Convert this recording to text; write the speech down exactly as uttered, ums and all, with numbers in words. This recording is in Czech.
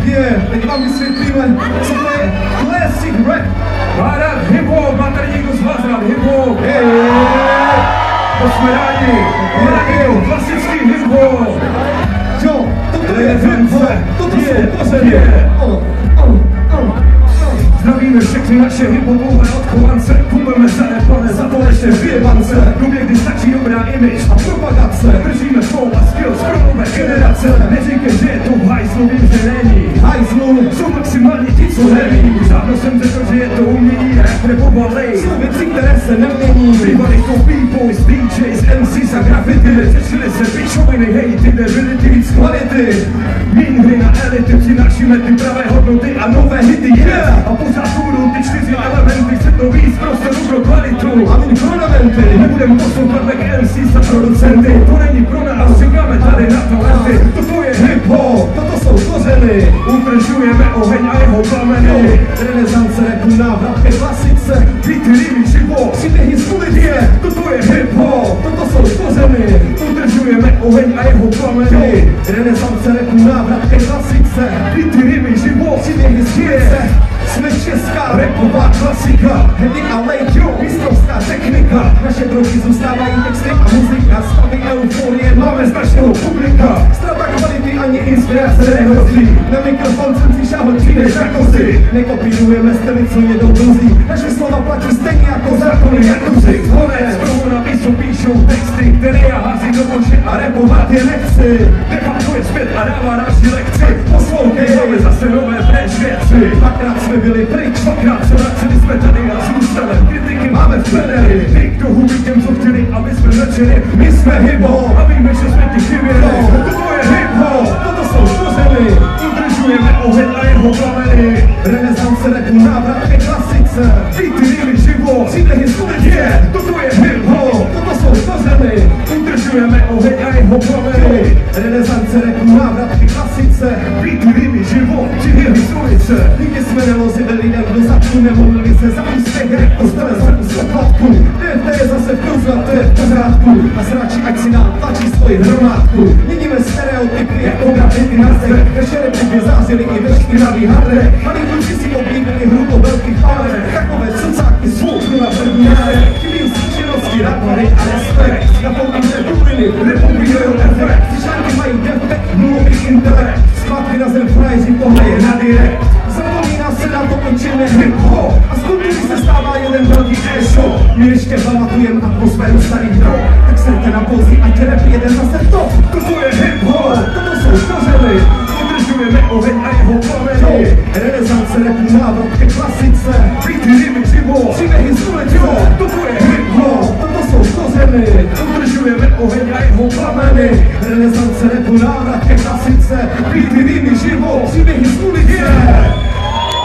Je, teď vám vysvětlíme, co to je classic rap. Má rád hip-hop, má tady někdo z vás rád hip-hop? To jsme rádi, je rádi, klasický hip-hop. Jo, toto je hip-hop, toto jsou kořeny. Zdravíme všechny naše hip-hopové odchovance, kumeme zarepané, za to ještě vyjebance. V době, kdy stačí dobrá image a propagace, držíme flow a skills pro nové generace. Neříkej, že je to hajzlu, vím, že není. Hajzlu jsou maximálně ti, co neví. Už dávno jsem řekl, že je to umění rap nebo balej. Jsou věci, které se nemění. Bývali to b-boys, D Js, M Cs a graffiti. Řešili se pičoviny, hejty, nebyly ty víc kvality. Míň hry na elity, přinášíme ty pravé hodnoty a nové hity, yeah. A pořád budou ty čtyři elementy, chce to víc prostoru pro kvalitu. A my fundamenty, nebudem poslouchat like M Cs a producenty. To není pro nás, říkáme tady na talenty. Toto je hip-hop, toto jsou kořeny. Udržujeme oheň a jeho plameny. Renesance rapu, návrat ke klasice. Beaty, rýmy, život, příběhy z ulice. toto je hip-hop, toto jsou kořeny. udržujeme oheň a jeho plameny. Renesance rapu, návrat ke klasice. Beaty, rýmy, život, Příběhy z ulice. Jsme česká rapová klasika. Hedy a late, jo, mistrovská technika. Naše drogy zůstávají texty a muzika. Stavy euforie, máme značného publika. Strata kvality ani inspirace nehrozí. Na mikrofon jsem si šáhl přijdeš na kozy. Nekopírujeme styly, co jedou druzí. Naše slova platí stejně jako zákony, jak duři. Konec, proto na místu píšou texty, které já hází do koše a rapovat je nechci. Nechám tvoje zpět a dává další lekci. Poslouchej, máme zase nové fresh věci. Dvakrát jsme byli pryč, Dvakrát se vraceli jsme tady a zůstane. Kritiky máme v pedery. Ty, kdo hubí těm, co chtěli, aby jsme začali. My jsme hip-hop a víme, že jsme ti chyběli. Toto je hip-hop, toto jsou kořeny. udržujeme oheň a jeho plameny. Renesance rapu, návrat ke klasice. Beaty, rýmy, život, Příběhy z ulice. yeah, toto je hip-hop, Toto jsou kořeny. udržujeme oheň a jeho plameny. Renesance rapu, návrat ke klasice. Beaty, rýmy, život, příběhy z ulice. Nikdy jsme nelozili lidem do zadku, nemluvili se za úspěch, jak postele za úspěchatku. D F T je zase v kurzu a to je v pořádku. A sráči, ať si nám tlačí svoji hromádku. Měníme stereotypy jako grafity na zdech. Naše republiky zářily i ve špinavý hardre. Malí kluci si oblíbili hru po velkých pálech. Takové cucáky svůdnu na první ráre. Chybí zkušenosti, rapary a respekt. Na pouze bubliny, republikujou efekt. Tyšánky mají defekt, nulový intelekt. Zpátky na zem frajeři, tohle je na direkt. Zapomíná se na to, učíme hip-hop. A z kultury se stává jeden velký e-shop. My ještě pamatujeme atmosféru starých drog. Tak sejte na pouzi, ať rap jeden zase top. Toto je hip-hop, Toto jsou kořeny. udržujeme oheň a jeho plameny. Renesance rapu, návrat ke klasice. Beaty, rýmy, život, Příběhy z ulice. toto je hip-hop, Toto jsou kořeny. udržujeme oheň a jeho plameny. Renesance rapu, návrat ke klasice. Beaty,